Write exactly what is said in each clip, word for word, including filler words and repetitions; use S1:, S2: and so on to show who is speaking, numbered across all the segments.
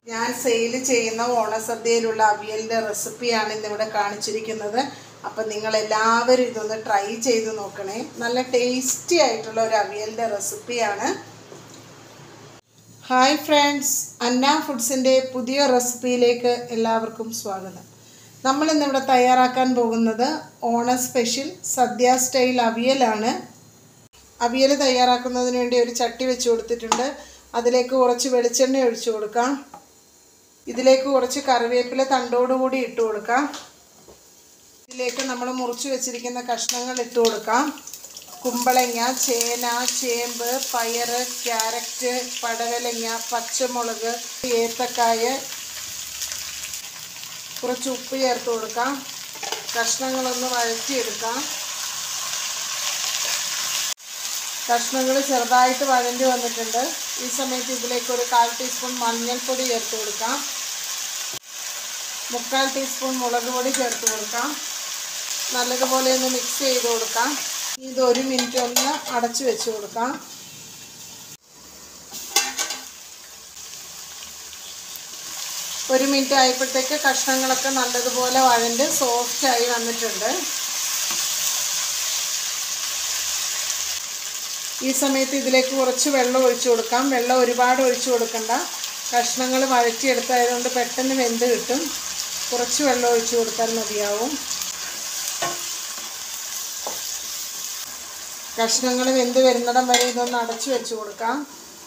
S1: ഞാൻ സെയിൽ ചെയ്യുന്ന ഓണസദ്യയിലുള്ള അവിയലിൻ്റെ റെസിപ്പിയാണ് ഇന്നിവിടെ കാണിച്ചിരിക്കുന്നത്. അപ്പം നിങ്ങളെല്ലാവരും ഇതൊന്ന് ട്രൈ ചെയ്ത് നോക്കണേ. നല്ല ടേസ്റ്റി ആയിട്ടുള്ള ഒരു അവിയലിൻ്റെ റെസിപ്പിയാണ്. ഹായ് ഫ്രണ്ട്സ്, അന്ന ഫുഡ്സിൻ്റെ പുതിയ റെസിപ്പിയിലേക്ക് എല്ലാവർക്കും സ്വാഗതം. നമ്മളിന്നിവിടെ തയ്യാറാക്കാൻ പോകുന്നത് ഓണ സ്പെഷ്യൽ സദ്യ സ്റ്റൈൽ അവിയലാണ്. അവിയൽ തയ്യാറാക്കുന്നതിന് വേണ്ടി ഒരു ചട്ടി വെച്ച് കൊടുത്തിട്ടുണ്ട്. അതിലേക്ക് കുറച്ച് വെളിച്ചെണ്ണ ഒഴിച്ചു കൊടുക്കാം. ഇതിലേക്ക് കുറച്ച് കറിവേപ്പില തണ്ടോടുകൂടി ഇട്ട് കൊടുക്കാം. ഇതിലേക്ക് നമ്മൾ മുറിച്ച് വെച്ചിരിക്കുന്ന കഷ്ണങ്ങൾ ഇട്ട് കൊടുക്കാം. കുമ്പളങ്ങ, ചേന, ചേമ്പ്, പയർ, ക്യാരറ്റ്, പടവലങ്ങ, പച്ചമുളക്, ഏത്തക്കായ, കുറച്ച് ഉപ്പ് ചേർത്ത് കൊടുക്കാം. കഷ്ണങ്ങളൊന്ന് വഴറ്റിയെടുക്കാം. കഷ്ണങ്ങൾ ചെറുതായിട്ട് വഴണ്ടി വന്നിട്ടുണ്ട്. ഈ സമയത്ത് ഇതിലേക്ക് ഒരു കാൽ ടീസ്പൂൺ മഞ്ഞൾപ്പൊടി ചേർത്ത് കൊടുക്കാം. മുക്കാൽ ടീസ്പൂൺ മുളക് പൊടി ചേർത്ത് കൊടുക്കാം. നല്ലതുപോലെ ഒന്ന് മിക്സ് ചെയ്ത് കൊടുക്കാം. ഇത് ഒരു മിനിറ്റ് ഒന്ന് അടച്ചു വെച്ച് കൊടുക്കാം. ഒരു മിനിറ്റ് ആയപ്പോഴത്തേക്ക് കഷ്ണങ്ങളൊക്കെ നല്ലതുപോലെ വഴണ്ട് സോഫ്റ്റായി വന്നിട്ടുണ്ട്. ഈ സമയത്ത് ഇതിലേക്ക് കുറച്ച് വെള്ളം ഒഴിച്ചു കൊടുക്കാം. വെള്ളം ഒരുപാട് ഒഴിച്ചു കൊടുക്കണ്ട. കഷ്ണങ്ങൾ വഴറ്റിയെടുത്തായതുകൊണ്ട് പെട്ടെന്ന് വെന്ത് കിട്ടും. കുറച്ച് വെള്ളം ഒഴിച്ചു കൊടുത്താൽ മതിയാവും. കഷ്ണങ്ങൾ വെന്ത് വരുന്നിടം വരെ ഇതൊന്ന് അടച്ചു വെച്ച് കൊടുക്കാം.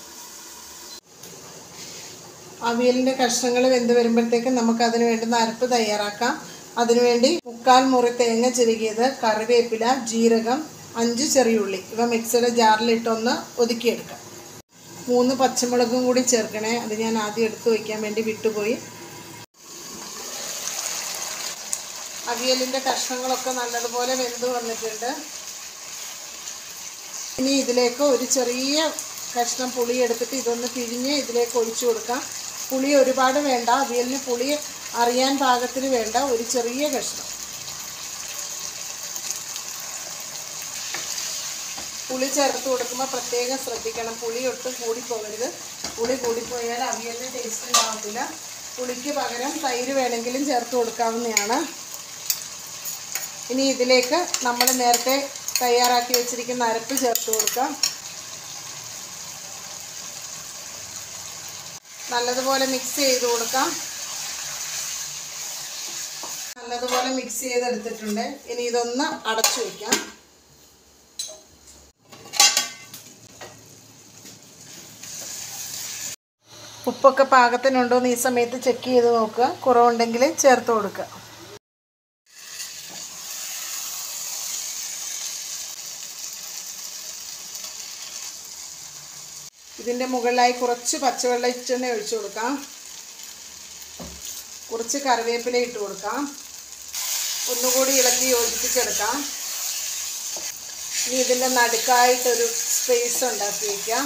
S1: അവിയലിൻ്റെ കഷ്ണങ്ങൾ വെന്ത് വരുമ്പോഴത്തേക്കും നമുക്ക് അതിന് വേണ്ടുന്ന അരപ്പ് തയ്യാറാക്കാം. അതിനുവേണ്ടി മുക്കാൽ മുറി തേങ്ങ ചിരകിയത്, കറിവേപ്പില, ജീരകം, അഞ്ച് ചെറിയുള്ളി ഇവ മിക്സിയുടെ ജാറിലിട്ടൊന്ന് ഒതുക്കിയെടുക്കാം. മൂന്ന് പച്ചമുളകും കൂടി ചേർക്കണേ. അത് ഞാൻ ആദ്യം എടുത്ത് വയ്ക്കാൻ വേണ്ടി വിട്ടുപോയി. അവിയലിൻ്റെ കഷ്ണങ്ങളൊക്കെ നല്ലതുപോലെ വെന്ത് വന്നിട്ടുണ്ട്. ഇനി ഇതിലേക്ക് ഒരു ചെറിയ കഷ്ണം പുളി എടുത്തിട്ട് ഇതൊന്ന് പിഴിഞ്ഞ് ഇതിലേക്ക് ഒഴിച്ചു കൊടുക്കാം. പുളി ഒരുപാട് വേണ്ട. അവിയലിന് പുളി അറിയാൻ പാകത്തിന് വേണ്ട, ഒരു ചെറിയ കഷ്ണം. പുളി ചേർത്ത് കൊടുക്കുമ്പോൾ പ്രത്യേകം ശ്രദ്ധിക്കണം. പുളി ഒട്ടും കൂടിപ്പോകരുത്. പുളി കൂടിപ്പോയാൽ അവിയലിന് ടേസ്റ്റ് ഉണ്ടാകത്തില്ല. പുളിക്ക് പകരം തൈര് വേണമെങ്കിലും ചേർത്ത് കൊടുക്കാവുന്നതാണ്. ഇനി ഇതിലേക്ക് നമ്മൾ നേരത്തെ തയ്യാറാക്കി വെച്ചിരിക്കുന്ന അരപ്പ് ചേർത്ത് കൊടുക്കാം. നല്ലതുപോലെ മിക്സ് ചെയ്ത് കൊടുക്കാം. നല്ലതുപോലെ മിക്സ് ചെയ്തെടുത്തിട്ടുണ്ട്. ഇനി ഇതൊന്ന് അടച്ചു വയ്ക്കാം. ഉപ്പൊക്കെ പാകത്തിനുണ്ടോ എന്ന് ഈ സമയത്ത് ചെക്ക് ചെയ്ത് നോക്കുക. കുറവുണ്ടെങ്കിൽ ചേർത്ത് കൊടുക്കുക. ഇതിൻ്റെ മുകളിലായി കുറച്ച് പച്ചവെളിച്ചെണ്ണ ഒഴിച്ചു കൊടുക്കാം. കുറച്ച് കറിവേപ്പില ഇട്ട് കൊടുക്കാം. ഒന്നുകൂടി ഇളക്കി യോജിപ്പിച്ചെടുക്കാം. ഇനി ഇതിൻ്റെ നടുക്കായിട്ടൊരു സ്പേസ് ഉണ്ടാക്കി വയ്ക്കാം.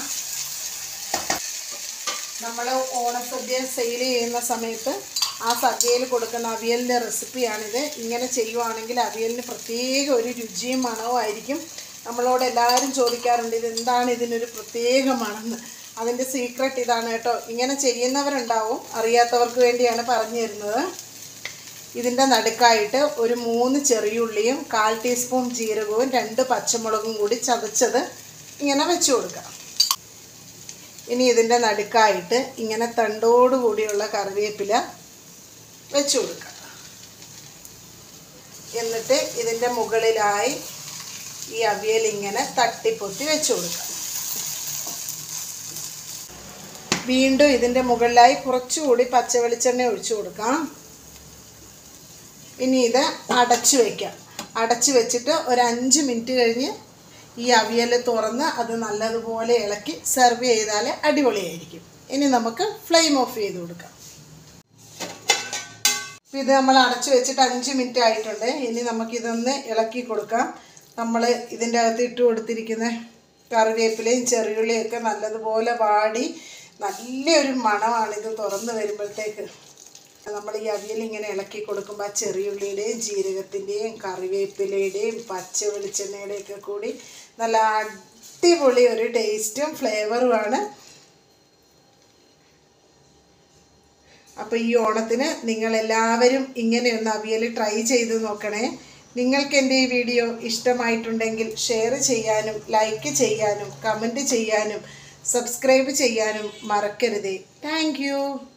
S1: നമ്മൾ ഓണസദ്യ സെയിൽ ചെയ്യുന്ന സമയത്ത് ആ സദ്യയിൽ കൊടുക്കുന്ന അവിയലിൻ്റെ റെസിപ്പിയാണിത്. ഇങ്ങനെ ചെയ്യുവാണെങ്കിൽ അവിയലിന് പ്രത്യേക ഒരു രുചിയും മണവും ആയിരിക്കും. നമ്മളോട് എല്ലാവരും ചോദിക്കാറുണ്ട് ഇതെന്താണ് ഇതിനൊരു പ്രത്യേക മണമെന്ന്. അതിൻ്റെ സീക്രട്ട് ഇതാണ് കേട്ടോ. ഇങ്ങനെ ചെയ്യുന്നവരുണ്ടാവും, അറിയാത്തവർക്ക് വേണ്ടിയാണ് പറഞ്ഞു തരുന്നത്. ഇതിൻ്റെ നടുക്കായിട്ട് ഒരു മൂന്ന് ചെറിയുള്ളിയും കാൽ ടീസ്പൂൺ ജീരകവും രണ്ട് പച്ചമുളകും കൂടി ചതച്ചത് ഇങ്ങനെ വെച്ച് കൊടുക്കാം. ഇനി ഇതിൻ്റെ നടുക്കായിട്ട് ഇങ്ങനെ തണ്ടോടുകൂടിയുള്ള കറിവേപ്പില വെച്ച് കൊടുക്കുക. എന്നിട്ട് ഇതിൻ്റെ മുകളിലായി ഈ അവിയൽ ഇങ്ങനെ തട്ടിപ്പൊത്തി വെച്ച് കൊടുക്കുക. വീണ്ടും ഇതിൻ്റെ മുകളിലായി കുറച്ചുകൂടി പച്ച വെളിച്ചെണ്ണ ഒഴിച്ചു കൊടുക്കാം. ഇനി ഇത് അടച്ചു വയ്ക്കാം. അടച്ചു വെച്ചിട്ട് ഒരു അഞ്ച് മിനിറ്റ് കഴിഞ്ഞ് ഈ അവിയൽ തുറന്ന് അത് നല്ലതുപോലെ ഇളക്കി സെർവ് ചെയ്താൽ അടിപൊളിയായിരിക്കും. ഇനി നമുക്ക് ഫ്ലെയിം ഓഫ് ചെയ്ത് കൊടുക്കാം. ഇത് നമ്മൾ അടച്ചു വെച്ചിട്ട് അഞ്ച് മിനിറ്റ് ആയിട്ടുണ്ട്. ഇനി നമുക്കിതൊന്ന് ഇളക്കി കൊടുക്കാം. നമ്മൾ ഇതിൻ്റെ അകത്ത് ഇട്ട് കൊടുത്തിരിക്കുന്ന കറിവേപ്പിലയും ചെറിയുള്ളിയൊക്കെ നല്ലതുപോലെ വാടി നല്ലൊരു മണമാണിത് തുറന്ന് വരുമ്പോഴത്തേക്ക്. നമ്മൾ ഈ അവിയൽ ഇങ്ങനെ ഇളക്കി കൊടുക്കുമ്പോൾ ആ ചെറിയുള്ളിയുടെയും ജീരകത്തിൻ്റെയും കറിവേപ്പിലയുടെയും പച്ച വെളിച്ചെണ്ണയുടെയൊക്കെ കൂടി നല്ല അടിപൊളി ഒരു ടേസ്റ്റും ഫ്ലേവറുമാണ്. അപ്പോൾ ഈ ഓണത്തിന് നിങ്ങളെല്ലാവരും ഇങ്ങനെയൊന്ന് അവിയൽ ട്രൈ ചെയ്ത് നോക്കണേ. നിങ്ങൾക്ക് എൻ്റെ ഈ വീഡിയോ ഇഷ്ടമായിട്ടുണ്ടെങ്കിൽ ഷെയർ ചെയ്യാനും ലൈക്ക് ചെയ്യാനും കമൻറ്റ് ചെയ്യാനും സബ്സ്ക്രൈബ് ചെയ്യാനും മറക്കരുതേ. താങ്ക്